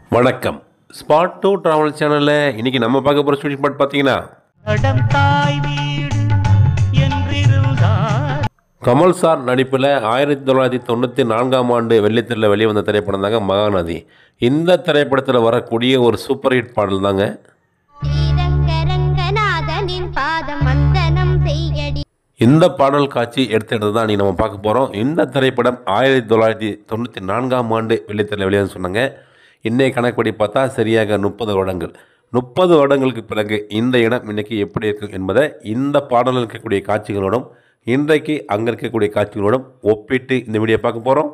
வணக்கம். Spot two travel சேனலில் இன்றைக்கி நம்ம பார்க்க போகிற ஸ்வீட் ஸ்பாட் பார்த்தீங்கன்னா கமல் சார் நடிப்பில் 1994ஆம் ஆண்டு வெள்ளித்திரையில் வெளிவந்த திரைப்படம் தாங்க மகாநதி. இந்த திரைப்படத்தில் வரக்கூடிய ஒரு சூப்பர் ஹிட் பாடல் தாங்க. இந்த பாடல் காட்சி எடுத்துகிட்டு தான் நீங்கள் நம்ம பார்க்க போகிறோம். இந்த திரைப்படம் 1994ஆம் ஆண்டு வெள்ளித்திரையில் வெளியாதுன்னு சொன்னாங்க. இன்னைக்கு கணக்குப்படி பார்த்தா சரியாக 30 வருடங்கள். 30 வருடங்களுக்கு பிறகு இந்த இடம் இன்றைக்கி எப்படி இருக்குது என்பதை இந்த பாடலில் இருக்கக்கூடிய காட்சிகளோடும் இன்றைக்கு அங்கே இருக்கக்கூடிய காட்சிகளோடும் ஒப்பிட்டு இந்த வீடியோ பார்க்க போகிறோம்.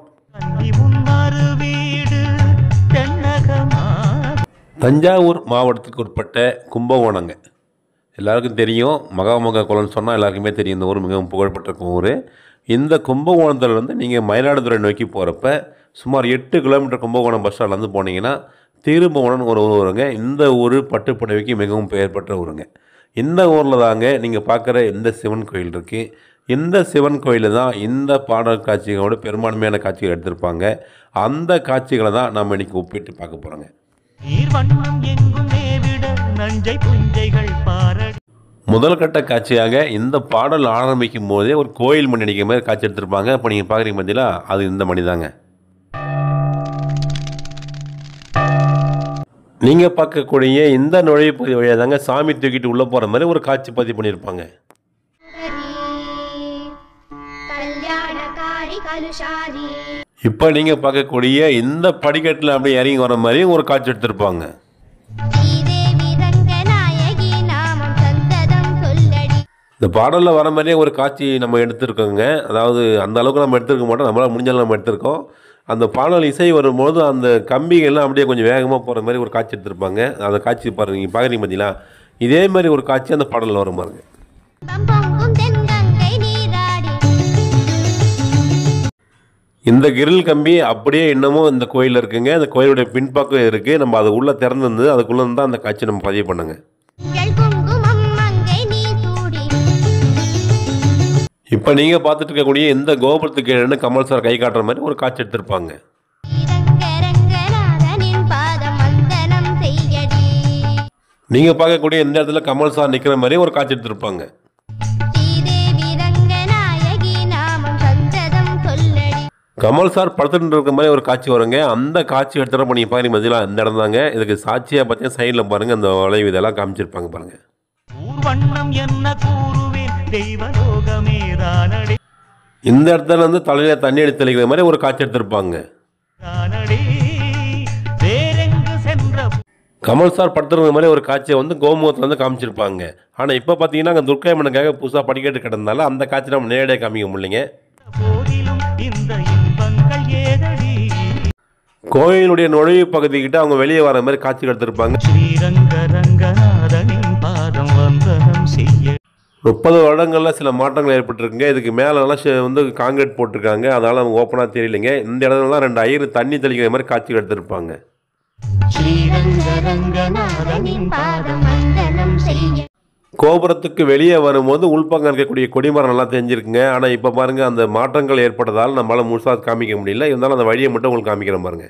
தஞ்சாவூர் மாவட்டத்துக்கு உட்பட்ட கும்பகோணங்க. எல்லாருக்கும் தெரியும், மகாமக குளம்னு சொன்னால் எல்லாருக்குமே தெரியும். இந்த ஊர் மிகவும் புகழ்பெற்ற ஊர். இந்த கும்பகோணத்துலேருந்து நீங்கள் மயிலாடுதுறை நோக்கி போகிறப்ப சுமார் 8 கிலோமீட்டர் கும்பகோணம் பஸ் ஸ்டாண்ட்லேருந்து போனீங்கன்னா திருபுவனம் ஒரு ஊர் வருங்க. இந்த ஊர் பட்டுப்புடவைக்கு மிகவும் பெயர் பெற்ற ஊருங்க. இந்த ஊரில் தாங்க நீங்கள் பார்க்குற இந்த சிவன் கோயில் இருக்குது. இந்த சிவன் கோயிலில் தான் இந்த பாடல் காட்சிகளோட பெரும்பான்மையான காட்சிகள் எடுத்திருப்பாங்க. அந்த காட்சிகளை தான் நம்ம இன்றைக்கி ஒப்பிட்டு பார்க்க போகிறோங்க. முதல் கட்ட காட்சியாக இந்த பாடல் ஆரம்பிக்கும் போதே ஒரு கோயில் மணி அடிக்கிற மாதிரி காட்சி எடுத்திருப்பாங்க. இப்போ நீங்கள் பார்க்குறீங்க பார்த்தீங்களா, அது இந்த மணி தாங்க. நீங்கள் பார்க்கக்கூடிய இந்த நுழைவுப்பகுதி வழியாக தாங்க சாமி தூக்கிட்டு உள்ளே போகிற மாதிரி ஒரு காட்சி பதிவு பண்ணியிருப்பாங்க. இப்போ நீங்கள் பார்க்கக்கூடிய இந்த படிக்கட்டில் அப்படியே இறங்கி வர மாதிரி ஒரு காட்சி எடுத்திருப்பாங்க. இந்த பாடலில் வர மாதிரியே ஒரு காட்சி நம்ம எடுத்திருக்கோங்க. அதாவது அந்த அளவுக்கு நம்ம எடுத்துருக்க மாட்டோம், நம்மளால் முடிஞ்சாலும் நம்ம எடுத்திருக்கோம். அந்த பாடல் இசை வரும்போது அந்த கம்பிகள்லாம் அப்படியே கொஞ்சம் வேகமாக போகிற மாதிரி ஒரு காட்சி எடுத்திருப்பாங்க. அந்த காட்சி பாருங்க, நீங்கள் பார்க்குறீங்க பார்த்தீங்களா, இதே மாதிரி ஒரு காட்சி அந்த பாடலில் வரும் பாருங்க. இந்த கிரில் கம்பி அப்படியே இன்னமும் இந்த கோயிலில் இருக்குங்க. அந்த கோயிலுடைய பின்பக்கம் இருக்குது. நம்ம அது உள்ளே திறந்துருந்து அதுக்குள்ளே இருந்தால் அந்த காட்சி நம்ம பதிவு பண்ணுங்க. இப்போ நீங்கள் பார்த்துட்டு இருக்கக்கூடிய இந்த கோபுரத்துக்கு கீழே கமல் சார் கை காட்டுற மாதிரி ஒரு காட்சி எடுத்திருப்பாங்க. நீங்கள் பார்க்கக்கூடிய இந்த இடத்துல கமல் சார் நிற்கிற மாதிரி ஒரு காட்சி எடுத்திருப்பாங்க. கமல் சார் படுத்துட்டு இருக்கிற மாதிரி ஒரு காட்சி வருங்க. அந்த காட்சி எடுத்துகிற நீங்கள் பாருங்க பார்த்தீங்களா, இந்த இடம் தாங்க. இதுக்கு சாட்சியாக பார்த்தீங்கன்னா சைடில் பாருங்கள், அந்த வளைவு இதெல்லாம் காமிச்சிருப்பாங்க பாருங்கள். இந்த இடத்துல வந்து தலையில தண்ணி எடுத்து தெளிக்கிற மாதிரி ஒரு காட்சி எடுத்திருப்பாங்க. கமல் சார் படுத்துருந்த மாதிரி ஒரு காட்சியை வந்து கோமுகத்தில் வந்து காமிச்சிருப்பாங்க. ஆனால் இப்போ பார்த்தீங்கன்னா அங்கே துர்க்கைமனுக்காக புதுசாக படிக்கட்டு கிடந்தால அந்த காட்சி நம்ம நேரடியாக காமிக்க முடியலைங்க. கோயிலுடைய நுழைவு பகுதிக்கிட்ட அவங்க வெளியே வர மாதிரி காட்சி எடுத்திருப்பாங்க. 30 வருடங்களில் சில மாற்றங்கள் ஏற்பட்டுருக்குங்க. இதுக்கு மேலெல்லாம் வந்து காங்கிரீட் போட்டிருக்காங்க. அதனால் அவங்க ஓப்பனாக தெரியலைங்க. இந்த இடத்துலலாம் 2 ஐயர் தண்ணி தெளிக்கிற மாதிரி காட்சி எடுத்திருப்பாங்க. கோபுரத்துக்கு வெளியே வரும்போது உள்பக்கம் இருக்கக்கூடிய கொடிமரம் நல்லா தெரிஞ்சிருக்குங்க. ஆனால் இப்போ பாருங்கள், அந்த மாற்றங்கள் ஏற்பட்டதால் நம்மளால் முழுசாக காமிக்க முடியல. இருந்தாலும் அந்த வழியை மட்டும் உங்களுக்கு காமிக்கிறேன் பாருங்கள்.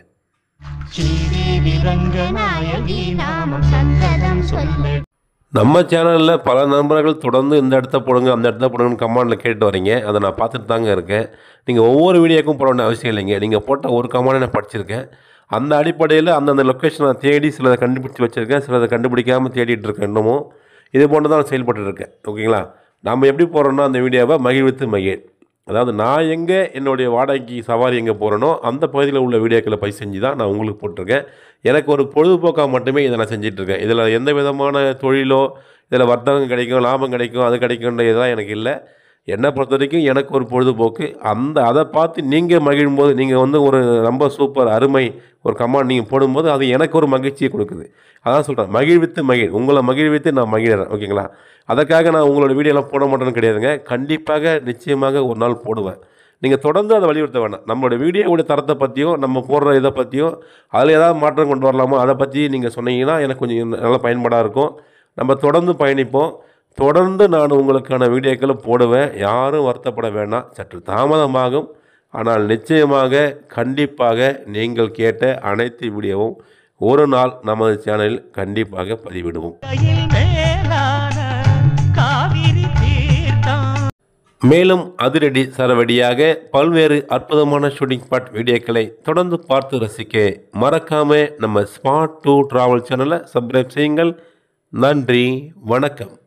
நம்ம சேனலில் பல நண்பர்கள் தொடர்ந்து இந்த இடத்த போடுங்க அந்த இடத்த போடுங்கன்னு கமெண்டில் கேட்டு வரீங்க. அதை நான் பார்த்துட்டு தாங்க இருக்கேன். நீங்கள் ஒவ்வொரு வீடியோக்கும் போட வேண்டிய அவசியம் இல்லைங்க. நீங்கள் போட்ட ஒரு கமெண்டை நான் படிச்சிருக்கேன். அந்த அடிப்படையில் அந்தந்த லொக்கேஷனை தேடி சிலதை கண்டுபிடிச்சி வச்சுருக்கேன், சிலதை கண்டுபிடிக்காமல் தேடிட்டு இருக்கேன். இன்னமும் இது போன்று தான் செயல்பட்டுருக்கேன். ஓகேங்களா? நம்ம எப்படி போகிறோன்னா அந்த வீடியோவை மகிழ்வித்து மகிழ், அதாவது நான் எங்கே என்னுடைய வாடகைக்கு சவாரி எங்கே போகிறேனோ அந்த பகுதியில் உள்ள வீடியோக்களை பதிவு செஞ்சு தான் நான் உங்களுக்கு போட்டிருக்கேன். எனக்கு ஒரு பொழுதுபோக்காக மட்டுமே இதை நான் செஞ்சிட்ருக்கேன். இதில் எந்த விதமான தொழிலோ இதில் வர்த்தகம் கிடைக்கும், லாபம் கிடைக்கும், அது கிடைக்குன்ற இதெல்லாம் எனக்கு இல்லை. என்னை பொறுத்த வரைக்கும் எனக்கு ஒரு பொழுதுபோக்கு. அதை பார்த்து நீங்கள் மகிழும்போது, நீங்கள் வந்து ஒரு ரொம்ப சூப்பர் அருமை ஒரு கமெண்ட் நீங்கள் போடும்போது அது எனக்கு ஒரு மகிழ்ச்சியை கொடுக்குது. அதான் சொல்கிறேன், மகிழ்வித்து மகிழ், உங்களை மகிழ்வித்து நான் மகிழ்கிறேன். ஓகேங்களா? அதற்காக நான் உங்களோட வீடியோலாம் போட மாட்டேன்னு கிடையாதுங்க. கண்டிப்பாக நிச்சயமாக ஒரு நாள் போடுவேன். நீங்கள் தொடர்ந்து அதை வலியுறுத்த வேண்டாம். நம்மளோட வீடியோவுடைய தரத்தை பற்றியும் நம்ம போடுற இதை பற்றியும் அதில் ஏதாவது மாற்றம் கொண்டு வரலாமோ அதை பற்றி நீங்கள் சொன்னீங்கன்னா எனக்கு கொஞ்சம் நல்ல பயன்பாடாக இருக்கும். நம்ம தொடர்ந்து பயணிப்போம். தொடர்ந்து நான் உங்களுக்கான வீடியோக்களை போடுவேன். யாரும் வருத்தப்பட வேண்டாம். சற்று தாமதமாகும், ஆனால் நிச்சயமாக கண்டிப்பாக நீங்கள் கேட்ட அனைத்து வீடியோவும் ஒரு நாள் நமது சேனலில் கண்டிப்பாக பதிவிடுவோம். மேலும் அதிரடி சரவடியாக பல்வேறு அற்புதமான ஷூட்டிங் ஸ்பாட் வீடியோக்களை தொடர்ந்து பார்த்து ரசிக்க மறக்காம நம்ம ஸ்பாட் 2 டிராவல் சேனலை சப்ஸ்கிரைப் செய்யுங்கள். நன்றி, வணக்கம்.